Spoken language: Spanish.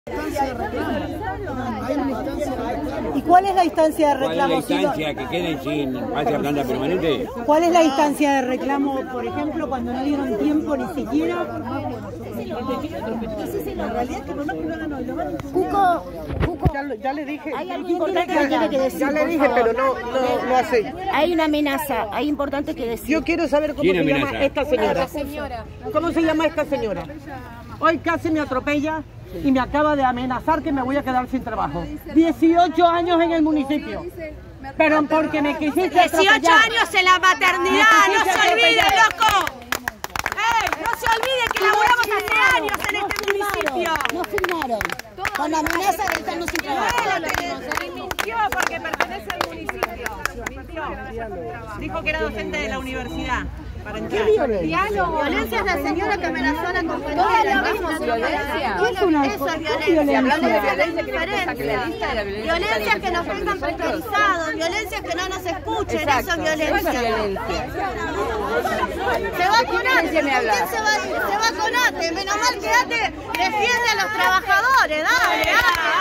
¿Y cuál es la instancia de reclamo? ¿Cuál es la instancia que queden sin base a planta permanente? ¿Cuál es la instancia de reclamo, por ejemplo, cuando no dieron tiempo ni siquiera? La realidad es que por más que no hagan hoy, lo van a Cuco. Ya le dije. Hay algo importante que tiene que decir. Ya le dije, pero no hace. Hay una amenaza, hay importante que decir. Yo quiero saber cómo se llama esta señora. ¿Cómo se llama esta señora? Hoy casi me atropella y me acaba de amenazar que me voy a quedar sin trabajo. 18 años en el municipio. Pero porque me quisiste 18 años en la maternidad, no se olvide, loco. No se olvide que laburamos hace años en este municipio. No firmaron. Con la amenaza de estarnos sin trabajo. Mintió porque pertenece al municipio. Mintió. Dijo que era docente de la universidad. Para entrar. Violencia es la señora que amenazó a la compañera. ¿Qué es una Eso es violencia. Violencia que nos tengan precarizados, violencia que no nos escuchen, eso es violencia. Se va con ATE, ¿quién se va a ir? Se va con ATE, menos mal que ATE defiende a los trabajadores, dale.